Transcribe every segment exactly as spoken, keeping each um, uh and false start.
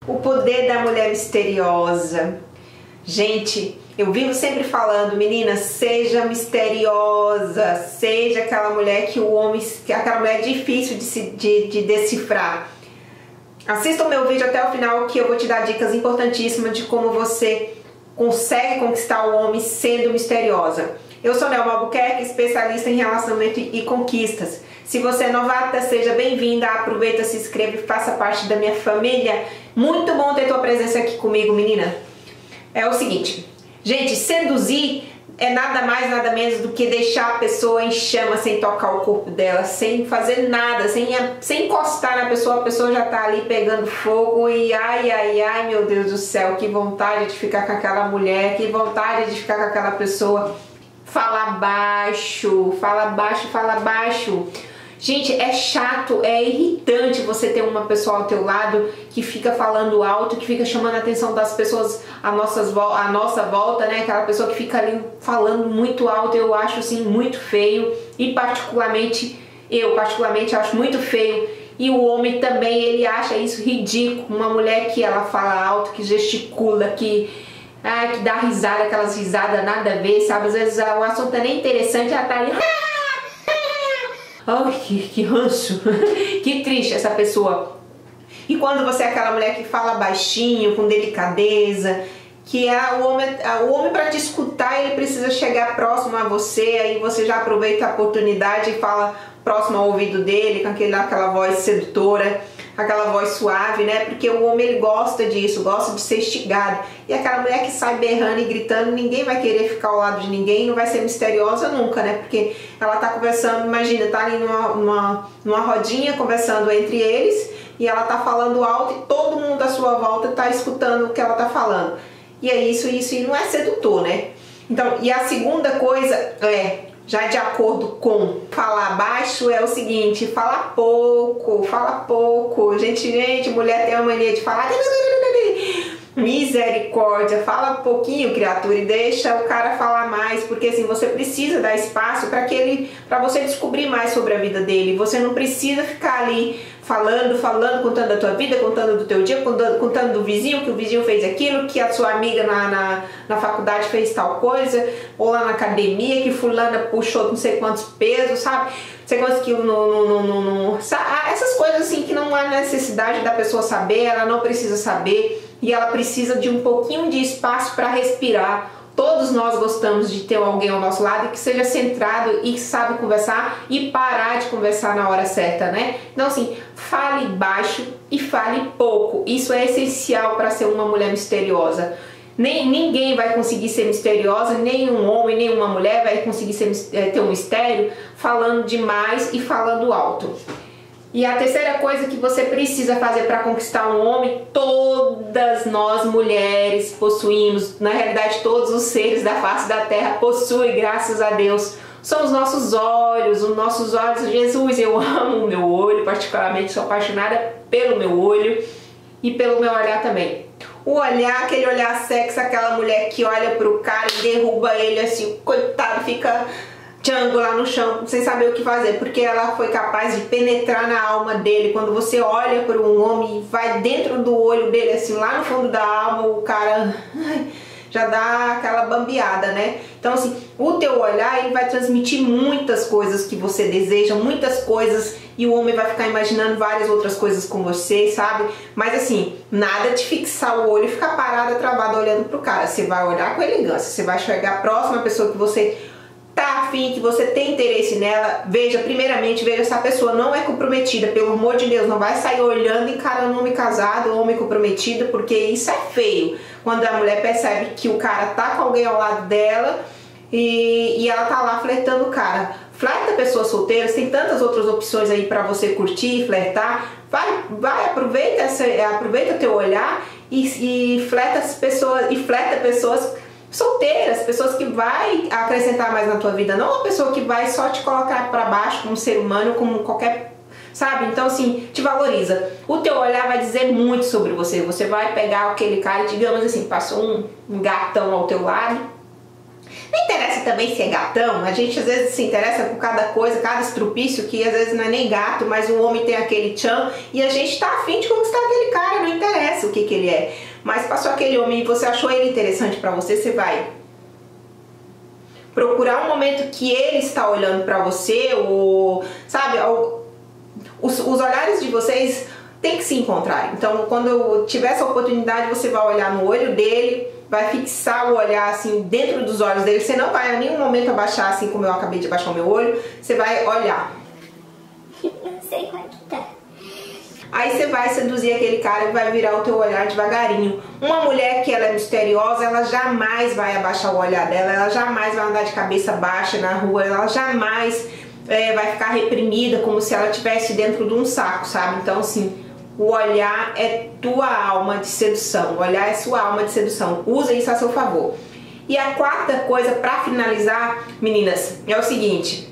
O poder da mulher misteriosa. Gente, eu vivo sempre falando, meninas, seja misteriosa, seja aquela mulher que o homem, aquela mulher difícil de, se, de, de decifrar. Assista o meu vídeo até o final que eu vou te dar dicas importantíssimas de como você consegue conquistar o homem sendo misteriosa. Eu sou Nelma Albuquerque, especialista em relacionamento e conquistas. Se você é novata, seja bem-vinda, aproveita, se inscreva e faça parte da minha família. Muito bom ter tua presença aqui comigo, menina. É o seguinte, gente, seduzir é nada mais, nada menos do que deixar a pessoa em chama sem tocar o corpo dela, sem fazer nada, sem, sem encostar na pessoa, a pessoa já tá ali pegando fogo e ai, ai, ai, meu Deus do céu, que vontade de ficar com aquela mulher, que vontade de ficar com aquela pessoa. Fala baixo, fala baixo, fala baixo. Gente, é chato, é irritante você ter uma pessoa ao teu lado que fica falando alto, que fica chamando a atenção das pessoas à, nossas, à nossa volta, né? Aquela pessoa que fica ali falando muito alto, eu acho assim muito feio. E particularmente, eu particularmente acho muito feio. E o homem também, ele acha isso ridículo. Uma mulher que ela fala alto, que gesticula, que... Ah, que dá risada, aquelas risadas nada a ver, sabe? Às vezes o assunto é nem interessante, ela tá ali... Ai, que, que ranço, que triste essa pessoa. E quando você é aquela mulher que fala baixinho, com delicadeza, que é o homem, o homem para te escutar, ele precisa chegar próximo a você, aí você já aproveita a oportunidade e fala próximo ao ouvido dele, com aquele, aquela voz sedutora, aquela voz suave, né? Porque o homem, ele gosta disso, gosta de ser instigado. E aquela mulher que sai berrando e gritando, ninguém vai querer ficar ao lado de ninguém, não vai ser misteriosa nunca, né? Porque ela tá conversando, imagina, tá ali numa, numa, numa rodinha conversando entre eles e ela tá falando alto e todo mundo à sua volta tá escutando o que ela tá falando. E é isso, isso, e não é sedutor, né? Então, e a segunda coisa é... Já de acordo com falar baixo é o seguinte, fala pouco, fala pouco. Gente, gente, mulher tem a mania de falar... Misericórdia, fala pouquinho, criatura, e deixa o cara falar mais, porque assim, você precisa dar espaço para que ele, para você descobrir mais sobre a vida dele. Você não precisa ficar ali falando, falando, contando da tua vida, contando do teu dia, contando, contando do vizinho, que o vizinho fez aquilo, que a sua amiga na, na, na faculdade fez tal coisa, ou lá na academia, que fulana puxou não sei quantos pesos, sabe? Não sei quantos quilos no, no, no, no... Essas coisas assim que não há necessidade da pessoa saber, ela não precisa saber. E ela precisa de um pouquinho de espaço para respirar. Todos nós gostamos de ter alguém ao nosso lado que seja centrado e que sabe conversar e parar de conversar na hora certa, né? Então assim, fale baixo e fale pouco. Isso é essencial para ser uma mulher misteriosa. Nem, ninguém vai conseguir ser misteriosa, nem um homem, nem uma mulher vai conseguir ser, ter um mistério falando demais e falando alto. E a terceira coisa que você precisa fazer para conquistar um homem, todas nós mulheres possuímos, na realidade todos os seres da face da terra possuem, graças a Deus, são os nossos olhos, os nossos olhos. Jesus, eu amo o meu olho, particularmente sou apaixonada pelo meu olho e pelo meu olhar também. O olhar, aquele olhar sexy, aquela mulher que olha pro cara e derruba ele assim, coitado, fica... Django lá no chão, sem saber o que fazer, porque ela foi capaz de penetrar na alma dele. Quando você olha para um homem e vai dentro do olho dele, assim, lá no fundo da alma, o cara ai, já dá aquela bambeada, né? Então, assim, o teu olhar, ele vai transmitir muitas coisas que você deseja, muitas coisas, e o homem vai ficar imaginando várias outras coisas com você, sabe? Mas, assim, nada de fixar o olho e ficar parada, travada, olhando pro cara. Você vai olhar com elegância, você vai chegar próximo à pessoa que você... tá afim, que você tem interesse nela, veja, primeiramente, veja se a pessoa não é comprometida, pelo amor de Deus, não vai sair olhando, encarando um homem casado, um homem comprometido, porque isso é feio, quando a mulher percebe que o cara tá com alguém ao lado dela e, e ela tá lá flertando o cara. Flerta pessoas solteiras, tem tantas outras opções aí pra você curtir, flertar, vai, vai, aproveita, essa, aproveita teu olhar e, e flerta as pessoas, e flerta pessoas solteiras, pessoas que vai acrescentar mais na tua vida, não uma pessoa que vai só te colocar para baixo como ser humano, como qualquer, sabe? Então assim, te valoriza. O teu olhar vai dizer muito sobre você. Você vai pegar aquele cara, digamos assim, passou um, um gatão ao teu lado, Não interessa também se é gatão, a gente às vezes se interessa por cada coisa, cada estrupício, que às vezes não é nem gato, mas o homem tem aquele tchan e a gente tá afim de conquistar aquele cara, não interessa o que que ele é. Mas passou aquele homem e você achou ele interessante pra você, você vai procurar um momento que ele está olhando pra você, ou, sabe, os, os olhares de vocês tem que se encontrar. Então, quando tiver essa oportunidade, você vai olhar no olho dele, vai fixar o olhar assim dentro dos olhos dele. Você não vai em nenhum momento abaixar assim como eu acabei de abaixar o meu olho. Você vai olhar. Não sei como é que tá. Aí você vai seduzir aquele cara e vai virar o teu olhar devagarinho. Uma mulher que ela é misteriosa, ela jamais vai abaixar o olhar dela, ela jamais vai andar de cabeça baixa na rua, ela jamais é, vai ficar reprimida como se ela estivesse dentro de um saco, sabe? Então assim, o olhar é tua alma de sedução, o olhar é sua alma de sedução, usa isso a seu favor. E a quarta coisa para finalizar, meninas, é o seguinte.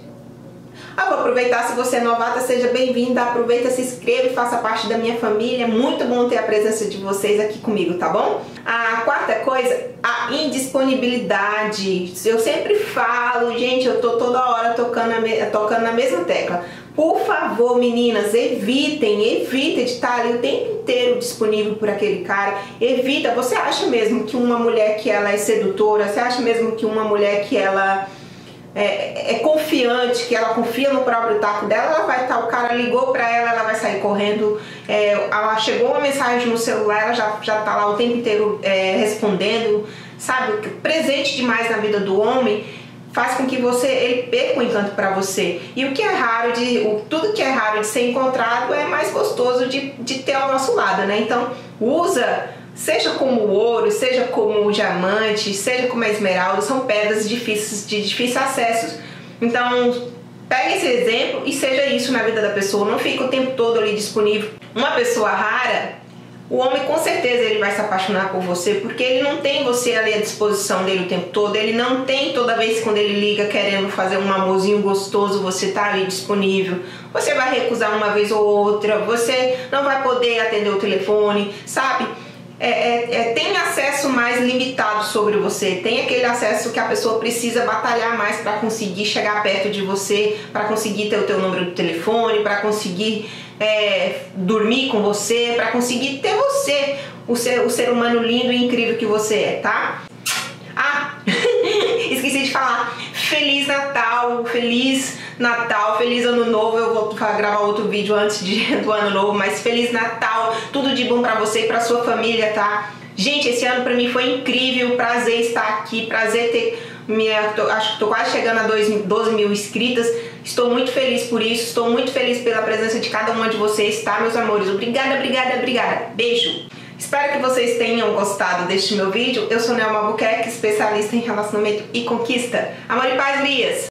Eu vou aproveitar, se você é novata, seja bem-vinda, aproveita, se inscreva e faça parte da minha família, é muito bom ter a presença de vocês aqui comigo, tá bom? A quarta coisa, a indisponibilidade. Eu sempre falo, gente, eu tô toda hora tocando, a, tocando na mesma tecla. Por favor, meninas, evitem, evitem de estar ali o tempo inteiro disponível por aquele cara. Evita, você acha mesmo que uma mulher que ela é sedutora, você acha mesmo que uma mulher que ela é, é confiante, que ela confia no próprio taco dela, ela vai estar, o cara ligou pra ela, ela vai sair correndo, é, ela chegou uma mensagem no celular, ela já, já tá lá o tempo inteiro é, respondendo, sabe? Presente demais na vida do homem faz com que você, ele perca o encanto para você. E o que é raro de, o, tudo que é raro de ser encontrado é mais gostoso de, de ter ao nosso lado, né? Então, usa, seja como o ouro, seja como o diamante, seja como a esmeralda, são pedras difíceis, de difícil acesso. Então, pegue esse exemplo e seja isso na vida da pessoa. Não fica o tempo todo ali disponível. Uma pessoa rara, o homem com certeza ele vai se apaixonar por você, porque ele não tem você ali à disposição dele o tempo todo, ele não tem toda vez quando ele liga querendo fazer um amorzinho gostoso, você tá ali disponível, você vai recusar uma vez ou outra, você não vai poder atender o telefone, sabe? É, é, é, tem acesso mais limitado sobre você, tem aquele acesso que a pessoa precisa batalhar mais para conseguir chegar perto de você, para conseguir ter o teu número de telefone, para conseguir é, dormir com você, para conseguir ter você, o ser, o ser humano lindo e incrível que você é, tá? Ah, esqueci de falar, Feliz Natal, Feliz Natal, Feliz Ano Novo. Eu vou gravar outro vídeo antes de, do Ano Novo, mas Feliz Natal, tudo de bom pra você e pra sua família, tá? Gente, esse ano pra mim foi incrível, prazer estar aqui, prazer ter minha, tô, acho que tô quase chegando a doze mil inscritas, estou muito feliz por isso, estou muito feliz pela presença de cada uma de vocês, tá, meus amores? Obrigada, obrigada, obrigada, beijo! Espero que vocês tenham gostado deste meu vídeo. Eu sou Nelma Albuquerque, especialista em relacionamento e conquista. Amor e paz, Lias!